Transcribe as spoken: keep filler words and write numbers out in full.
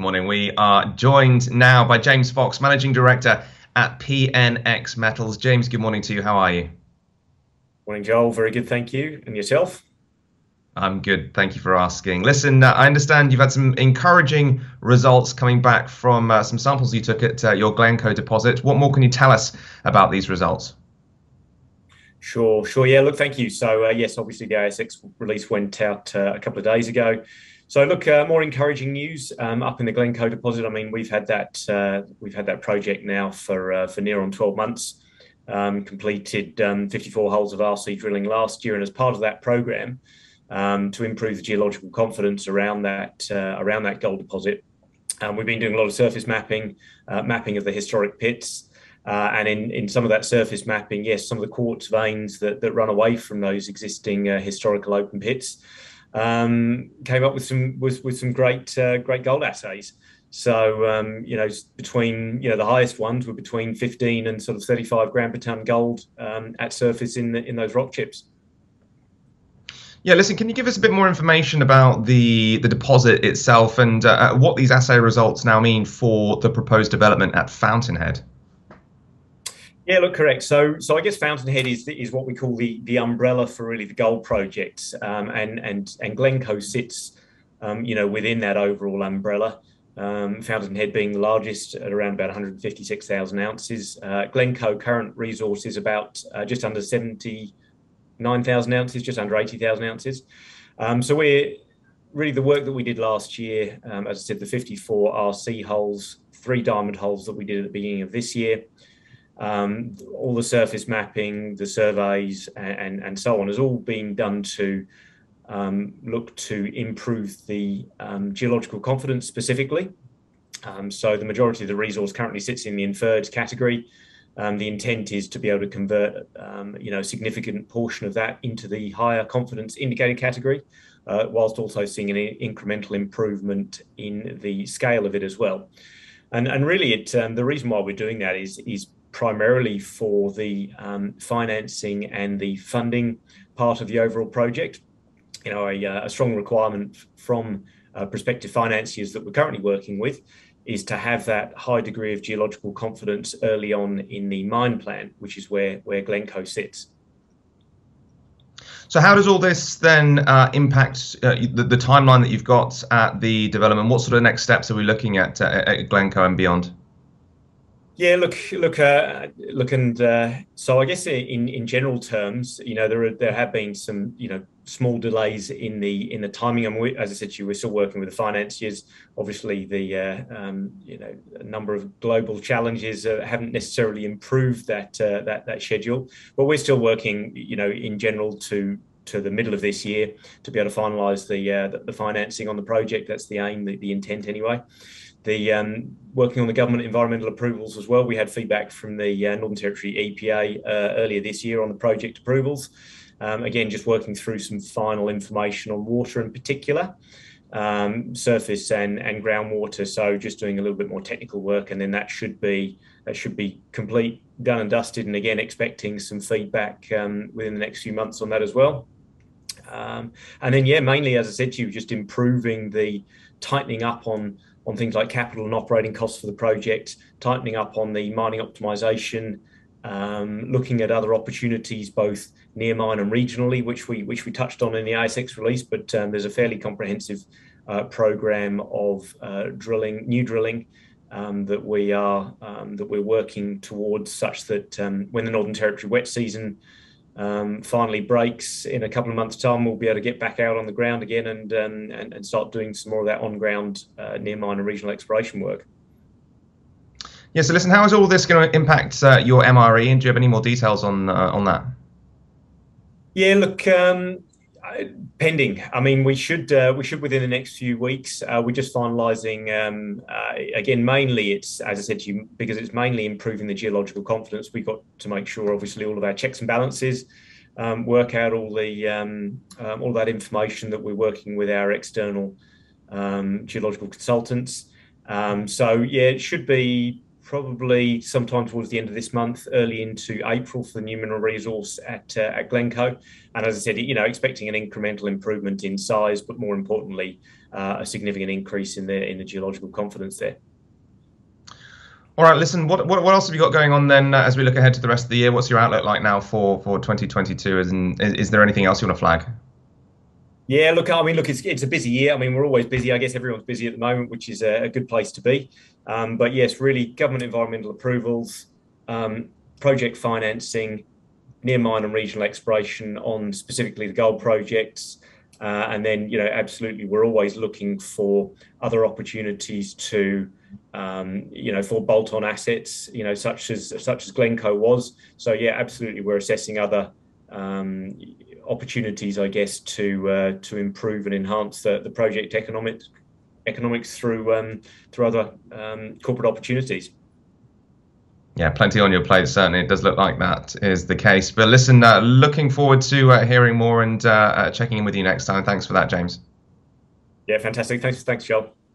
morning. We are joined now by James Fox, Managing Director at P N X Metals. James, good morning to you. How are you? Morning, Joel. Very good, thank you. And yourself? I'm good. Thank you for asking. Listen, uh, I understand you've had some encouraging results coming back from uh, some samples you took at uh, your Glencoe deposit. What more can you tell us about these results? Sure, sure. Yeah, look, thank you. So, uh, yes, obviously the A S X release went out uh, a couple of days ago. So, look, uh, more encouraging news um, up in the Glencoe deposit. I mean, we've had that uh, we've had that project now for uh, for near on twelve months. Um, completed um, fifty-four holes of R C drilling last year, and as part of that program, um, to improve the geological confidence around that uh, around that gold deposit, um, we've been doing a lot of surface mapping, uh, mapping of the historic pits. Uh, and in, in some of that surface mapping, yes, some of the quartz veins that, that run away from those existing uh, historical open pits um, came up with some with, with some great uh, great gold assays. So um, you know, between you know the highest ones were between fifteen and sort of thirty-five gram per ton gold um, at surface in the, in those rock chips. Yeah, listen, can you give us a bit more information about the the deposit itself and uh, what these assay results now mean for the proposed development at Fountainhead? Yeah, look, correct. So, so I guess Fountainhead is is what we call the the umbrella for really the gold projects, um, and and and Glencoe sits, um, you know, within that overall umbrella. Um, Fountainhead being the largest at around about one hundred fifty-six thousand ounces. Uh, Glencoe current resource is about uh, just under seventy-nine thousand ounces, just under eighty thousand ounces. Um, so we're really the work that we did last year, um, as I said, the fifty-four R C holes, three diamond holes that we did at the beginning of this year. Um, all the surface mapping, the surveys, and, and, and so on has all been done to um, look to improve the um, geological confidence specifically. Um, so the majority of the resource currently sits in the inferred category. Um, the intent is to be able to convert, um, you know, a significant portion of that into the higher confidence indicated category, uh, whilst also seeing an incremental improvement in the scale of it as well. And, and really, it, um, the reason why we're doing that is, is primarily for the um, financing and the funding part of the overall project. You know, a, a strong requirement from uh, prospective financiers that we're currently working with is to have that high degree of geological confidence early on in the mine plan, which is where, where Glencoe sits. So how does all this then uh, impact uh, the, the timeline that you've got at the development? What sort of next steps are we looking at uh, at Glencoe and beyond? Yeah, look, look, uh, look, and uh, so I guess in in general terms, you know, there are, there have been some, you know, small delays in the in the timing. And we, as I said to you, we're still working with the financiers. Obviously, the uh, um, you know, a number of global challenges uh, haven't necessarily improved that uh, that that schedule, but we're still working, you know, in general to to the middle of this year to be able to finalise the, uh, the the financing on the project. That's the aim, the, the intent anyway. The um, working on the government environmental approvals as well. We had feedback from the uh, Northern Territory E P A uh, earlier this year on the project approvals. Um, again, just working through some final information on water in particular, um, surface and and groundwater. So just doing a little bit more technical work, and then that should be that should be complete, done and dusted. And again, expecting some feedback um, within the next few months on that as well. Um, and then, yeah, mainly, as I said to you, just improving the tightening up on on things like capital and operating costs for the project, tightening up on the mining optimization, um, looking at other opportunities both near mine and regionally, which we which we touched on in the A S X release. But um, there's a fairly comprehensive uh, program of uh, drilling, new drilling, um, that we are um, that we're working towards, such that um, when the Northern Territory wet season Um, finally breaks in a couple of months' time, we'll be able to get back out on the ground again and um, and, and start doing some more of that on-ground uh, near mine and regional exploration work. Yeah. So listen, how is all this going to impact uh, your M R E, and do you have any more details on uh, on that? Yeah, look, um, pending. I mean, we should uh, we should within the next few weeks. Uh, we're just finalising. Um, uh, again, mainly it's, as I said to you, because it's mainly improving the geological confidence. We've got to make sure, obviously, all of our checks and balances, um, work out all the um, um, all that information that we're working with our external um, geological consultants. Um, so yeah, it should be probably sometime towards the end of this month, early into April for the new mineral resource at uh, at Glencoe. And as I said, you know, expecting an incremental improvement in size, but more importantly, uh, a significant increase in the in the geological confidence there. All right, listen, what, what, what else have you got going on then uh, as we look ahead to the rest of the year? What's your outlook like now for, for twenty twenty-two? Is, is, is there anything else you want to flag? Yeah, look, I mean, look, it's, it's a busy year. I mean, we're always busy. I guess everyone's busy at the moment, which is a, a good place to be. Um, but yes, really government environmental approvals, um, project financing, near mine and regional exploration on specifically the gold projects. Uh, and then, you know, absolutely, we're always looking for other opportunities to, um, you know, for bolt-on assets, you know, such as such as Glencoe was. So yeah, absolutely, we're assessing other um, opportunities, I guess, to uh, to improve and enhance the, the project economics economics through um, through other um, corporate opportunities. Yeah, plenty on your plate. Certainly, it does look like that is the case. But listen, uh, looking forward to uh, hearing more and uh, uh, checking in with you next time. Thanks for that, James. Yeah, fantastic. Thanks, thanks, Joel.